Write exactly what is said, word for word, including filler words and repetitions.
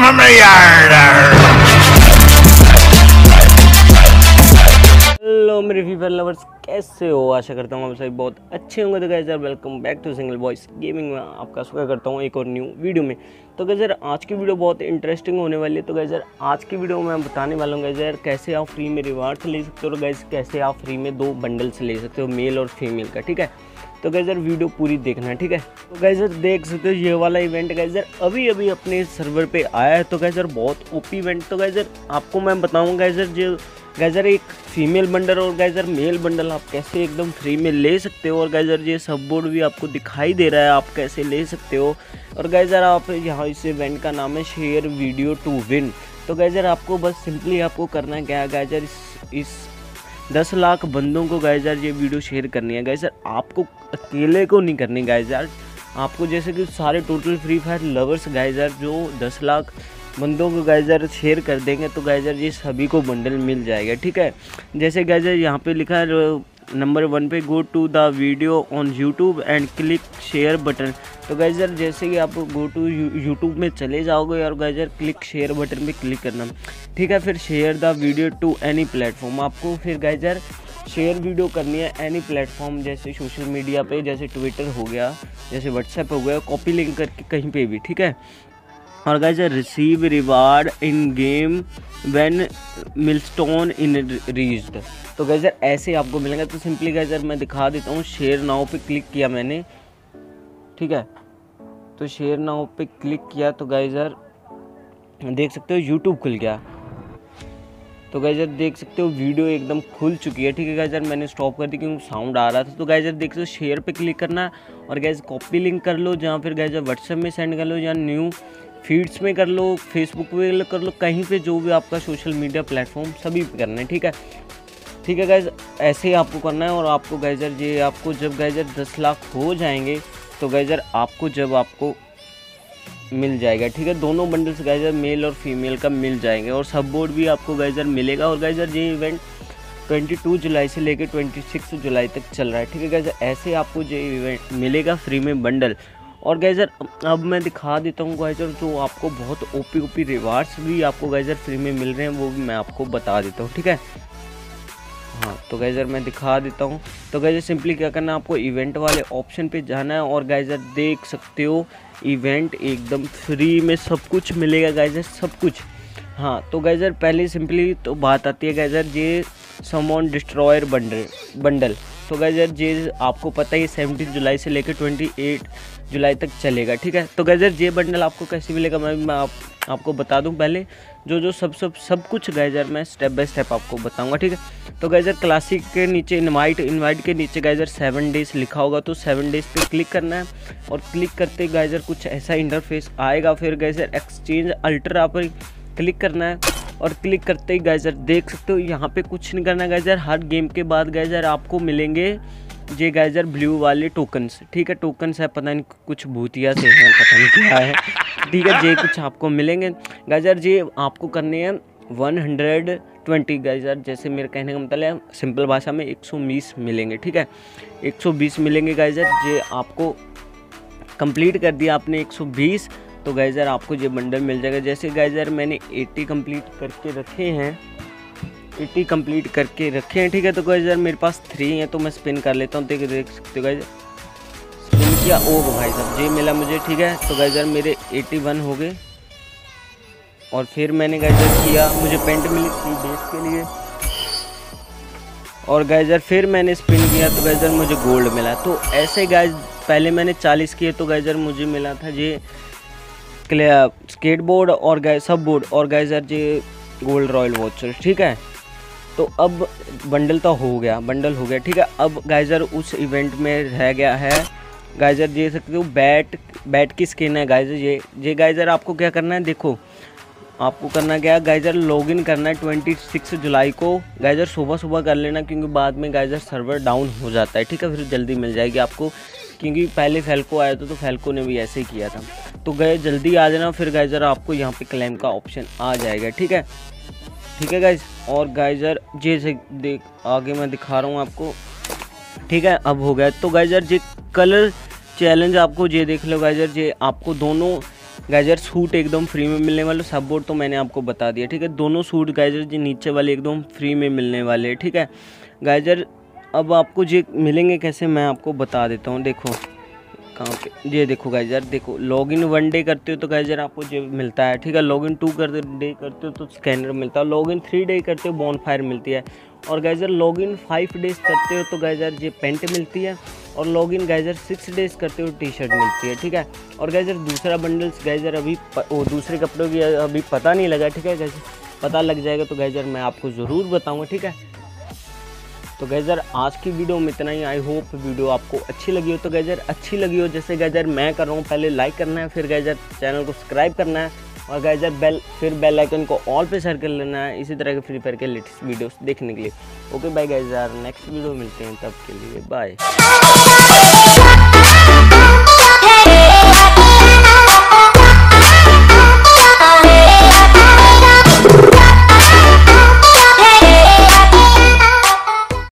हमें यार। हेलो मेरे फ्री फायर लवर्स, कैसे हो? आशा करता हूँ आप सभी बहुत अच्छे होंगे। तो गाइस यार welcome back to single voice gaming में आपका स्वागत करता हूँ एक और न्यू वीडियो में। तो गाइस यार आज की वीडियो बहुत इंटरेस्टिंग होने वाली है। तो गाइस यार आज की वीडियो में मैं बताने वाला हूँ गाइस यार कैसे आप फ्री में रिवार्ड्स ले सकते हो और गाइस कैसे आप फ्री में दो बंडल्स ले सकते हो, मेल और फीमेल का। ठीक है, तो गाइस यार वीडियो पूरी देखना है। ठीक है, तो गाइस यार देख सकते हो ये वाला इवेंट गाइस यार अभी अभी अपने सर्वर पे आया है। तो गाइस यार बहुत ओपी इवेंट। तो गाइस यार आपको मैं बताऊँगा गाइस यार जो गाइस यार एक फीमेल बंडल और गाइस यार मेल बंडल आप कैसे एकदम फ्री में ले सकते हो, और गाइस यार ये सब बोर्ड भी आपको दिखाई दे रहा है आप कैसे ले सकते हो। और गाइस यार आप यहाँ इस इवेंट का नाम है शेयर वीडियो टू विन। तो गाइस यार आपको बस सिंपली आपको करना क्या है गाइस यार इस इस दस लाख बंदों को गाइस यार ये वीडियो शेयर करनी है। गाइस यार आपको अकेले को नहीं करनी गाइस यार, आपको जैसे कि सारे total free fire lovers guys यार जो दस लाख बंदों को गाइस यार शेयर कर देंगे तो गाइस यार ये सभी को बंडल मिल जाएगा। ठीक है, जैसे गाइस यार यहाँ पे लिखा है नंबर वन पे go to the video on YouTube and click share button. तो गाइस यार जैसे कि आप गो टू यूट्यूब में चले जाओगे और गाइस यार क्लिक शेयर बटन पे क्लिक करना। ठीक है, फिर share the video to any platform, आपको फिर गाइस यार शेयर वीडियो करनी है एनी प्लेटफॉर्म, जैसे सोशल मीडिया पे, जैसे ट्विटर हो गया, जैसे व्हाट्सएप हो गया, कॉपी लिंक करके कहीं पे भी। ठीक है, और गाइस यार receive reward in game when milestone in reached. तो गाइस यार ऐसे आपको मिलेंगे। तो सिंपली गाइस यार मैं दिखा देता हूँ। शेयर नाउ पे क्लिक किया मैंने, ठीक है, तो शेयर नाउ पे क्लिक किया तो गाइस यार देख सकते हो यूट्यूब खुल गया। तो गाइस यार देख सकते हो वीडियो एकदम खुल चुकी है। ठीक है गाइस यार मैंने स्टॉप कर दी क्योंकि साउंड आ रहा था। तो गाइस यार देख सकते हो शेयर पे क्लिक करना है और गाइस कॉपी लिंक कर लो, जहाँ फिर गाइस यार व्हाट्सएप में सेंड कर लो या न्यू फीड्स में कर लो, फेसबुक पे कर लो, कहीं पे जो भी आपका सोशल मीडिया प्लेटफॉर्म सभी पे करना है। ठीक है, ठीक है गाइस ऐसे ही आपको करना है। और आपको गाइस यार ये आपको जब गाइस यार दस लाख हो जाएंगे तो गाइस यार आपको जब आपको मिल जाएगा। ठीक है, दोनों बंडल्स गाइस यार मेल और फीमेल का मिल जाएंगे और सब बोर्ड भी आपको गाइस यार मिलेगा। और गाइस यार ये इवेंट बाईस जुलाई से लेकर छब्बीस जुलाई तक चल रहा है। ठीक है गाइस, ऐसे आपको ये इवेंट मिलेगा फ्री में बंडल। और गाइस यार अब मैं दिखा देता हूँ गाइस यार जो आपको बहुत ओपी ओपी रिवार्ड्स भी आपको गाइस यार फ्री में मिल रहे हैं वो भी मैं आपको बता देता हूँ। ठीक है, हाँ तो गाइस यार मैं दिखा देता हूँ। तो गाइस यार सिंपली क्या करना है, आपको इवेंट वाले ऑप्शन पे जाना है और गाइस यार देख सकते हो इवेंट एकदम फ्री में सब कुछ मिलेगा गाइस यार, सब कुछ। हाँ तो गाइस यार पहले सिंपली तो बात आती है गाइस यार ये समवन डिस्ट्रॉयर बंडल बंडल तो गाइस यार ये आपको पता है सत्रह जुलाई से लेकर अट्ठाईस जुलाई तक चलेगा। ठीक है, तो गाइस यार ये बंडल आपको कैसे मिलेगा मैं मैं आप, आपको बता दूं। पहले जो जो सब सब सब कुछ गाइस यार मैं स्टेप बाय स्टेप आपको बताऊंगा। ठीक है, तो गाइस यार क्लासिक के नीचे इनवाइट इनवाइट के नीचे गाइस यार सेवन डेज लिखा होगा, तो सेवन डेज पे क्लिक करना है और क्लिक करते गाइस यार कुछ ऐसा इंटरफेस आएगा। फिर गाइस यार एक्सचेंज अल्ट्रा पर क्लिक करना है और क्लिक करते ही गाइस यार देख सकते हो यहाँ पे कुछ नहीं करना है गाइस यार। हर गेम के बाद गाइस यार आपको मिलेंगे ये गाइस यार ब्लू वाले टोकन्स। ठीक है, टोकन्स है पता नहीं कुछ भूतिया से है, पता नहीं क्या है। ठीक है, ये कुछ आपको मिलेंगे गाइस यार। ये आपको करने हैं वन हंड्रेड ट्वेंटी गाइस यार, जैसे मेरे कहने का मतलब है सिंपल भाषा में एक सौ बीस मिलेंगे। ठीक है, एक सौ बीस मिलेंगे गाइस यार। ये आपको कंप्लीट कर दिया आपने एक सौ बीस तो गाइस यार आपको ये बंडल मिल जाएगा। जैसे गाइस यार मैंने अस्सी कंप्लीट करके रखे हैं, अस्सी कंप्लीट करके रखे हैं। ठीक है, तो गाइस यार मेरे पास थ्री हैं तो मैं स्पिन कर लेता हूँ। देख देख सकते हो गाइस स्पिन किया, ओ भाई साहब ये मिला मुझे। ठीक है, तो गाइस यार मेरे इक्यासी हो गए और फिर मैंने गाइस यार किया, मुझे पेंट मिली थ्री डेज के लिए और गाइस यार फिर मैंने स्पिन किया तो गाइस यार मुझे गोल्ड मिला। तो ऐसे गाइस पहले मैंने चालीस किए तो गाइस यार मुझे मिला था ये स्केटबोर्ड और गाइस सब बोर्ड और गाइस यार ये गोल्ड रॉयल वॉचर। ठीक है, तो अब बंडल तो हो गया, बंडल हो गया। ठीक है, अब गाइस यार उस इवेंट में रह गया है गाइस यार देख सकते हो बैट बैट की स्किन है गाइस ये ये गाइस यार आपको क्या करना है, देखो आपको करना क्या है गाइस यार लॉगिन करना है छब्बीस जुलाई को गाइस यार सुबह सुबह कर लेना क्योंकि बाद में गाइस यार सर्वर डाउन हो जाता है। ठीक है, फिर जल्दी मिल जाएगी आपको क्योंकि पहले फैल्को आया था तो फैल्को ने भी ऐसे ही किया था। तो गए जल्दी आ जाना, फिर गाइस यार आपको यहाँ पे क्लेम का ऑप्शन आ जाएगा। ठीक है, ठीक है गाइस। और गाइस यार जैसे देख आगे मैं दिखा रहा हूँ आपको। ठीक है, अब हो गया। तो गाइस यार ये कलर चैलेंज आपको ये देख लो गाइस यार, ये आपको दोनों गाइजर सूट एकदम फ्री में मिलने वाले, सब बोर्ड तो मैंने आपको बता दिया, ठीक है। दोनों सूट गाइजर जी नीचे वाले एकदम फ्री में मिलने वाले हैं, ठीक है गाइजर। अब आपको ये मिलेंगे कैसे मैं आपको बता देता हूँ। देखो कहाँ पे, ये देखो गाइजर, देखो लॉगिन वन डे करते हो तो गाइजर आपको ये मिलता है, ठीक है। लॉगिन टू कर डे करते हो तो स्कैनर मिलता है, लॉगिन थ्री डे करते हो बॉनफायर मिलती है, और गाइजर लॉगिन फाइव डेज करते हो तो गाइजर ये पेंट मिलती है, और लॉगिन गाइजर सिक्स डेज करते हो टी शर्ट मिलती है, ठीक है। और गाइजर दूसरा बंडल्स गाइजर अभी वो दूसरे कपड़ों की अभी पता नहीं लगा, ठीक है गाइजर, पता लग जाएगा तो गाइजर मैं आपको ज़रूर बताऊँगा, ठीक है। तो गैजर आज की वीडियो में इतना ही। आई होप वीडियो आपको अच्छी लगी हो। तो गैजर अच्छी लगी हो जैसे गैजर मैं कर रहा हूँ, पहले लाइक करना है, फिर गैजर चैनल को सब्सक्राइब करना है, और गैजर बेल फिर बेल आइकन को ऑल पे शेयर कर लेना है इसी तरह के फ्री फायर के लेटेस्ट वीडियोस देखने के लिए। ओके बाय गैजर, नेक्स्ट वीडियो मिलते हैं, तब के लिए बाय।